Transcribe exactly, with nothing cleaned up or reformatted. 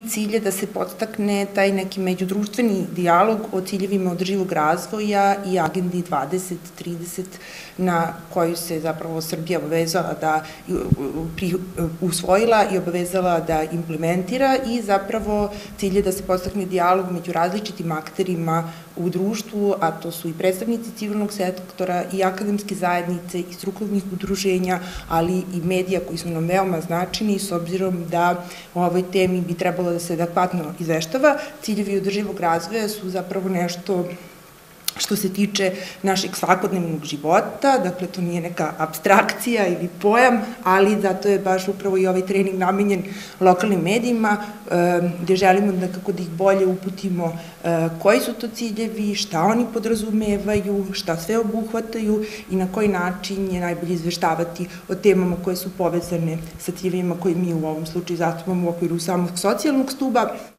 Cilj je da se podstakne taj neki međudruštveni dijalog o ciljevima održivog razvoja i agendi dvadeset trideset na koju se zapravo Srbija obavezala da usvojila i obavezala da implementira i zapravo cilj je da se podstakne dijalog među različitim akterima u društvu, a to su i predstavnici civilnog sektora i akademske zajednice i strukovnih udruženja, ali i medija koji su nam veoma značajni s obzirom da o ovoj temi bi trebalo da se adekvatno izveštava. Ciljevi održivog razvoja su zapravo nešto što se tiče našeg svakodnevnog života, dakle to nije neka apstrakcija ili pojam, ali zato je baš upravo i ovaj trening namenjen lokalnim medijima, gde želimo nekako da ih bolje uputimo koji su to ciljevi, šta oni podrazumevaju, šta sve obuhvataju i na koji način je najbolje izveštavati o temama koje su povezane sa ciljevima koje mi u ovom slučaju zastupamo u okviru samog socijalnog stuba.